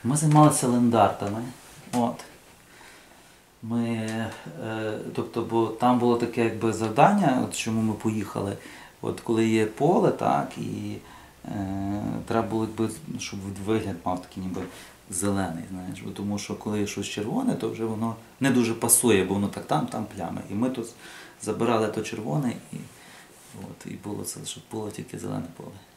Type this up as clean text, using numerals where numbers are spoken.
Ми займалися лендартами. От. Тобто, бо там було таке якби завдання, от чому ми поїхали. От коли є поле, так, і треба було, якби, щоб вигляд мав такий ніби зелений, знаєш. Бо тому що коли є щось червоне, то вже воно не дуже пасує, бо воно так там плями. І ми тут забирали то червоне і було це, щоб було тільки зелене поле.